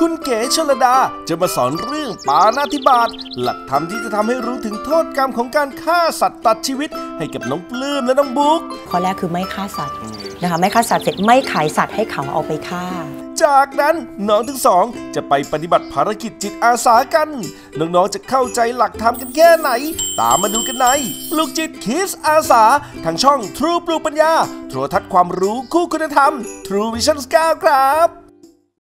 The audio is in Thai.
คุณเก๋ชลดาจะมาสอนเรื่องปาณาติบาตหลักธรรมที่จะทำให้รู้ถึงโทษกรรมของการฆ่าสัตว์ตัดชีวิตให้กับน้องปลื้มและน้องบุ๊กข้อแรกคือไม่ฆ่าสัตว์นะคะไม่ฆ่าสัตว์เสร็จไม่ขายสัตว์ให้เขาเอาไปฆ่าจากนั้นน้องทั้งสองจะไปปฏิบัติภารกิจจิตอาสากันน้องๆจะเข้าใจหลักธรรมกันแค่ไหนตามมาดูกันในปลูกจิตคิดอาสาทางช่อง True ปลูกปัญญาโทรทัศน์ความรู้คู่คุณธรรม True Vision 9 ครับ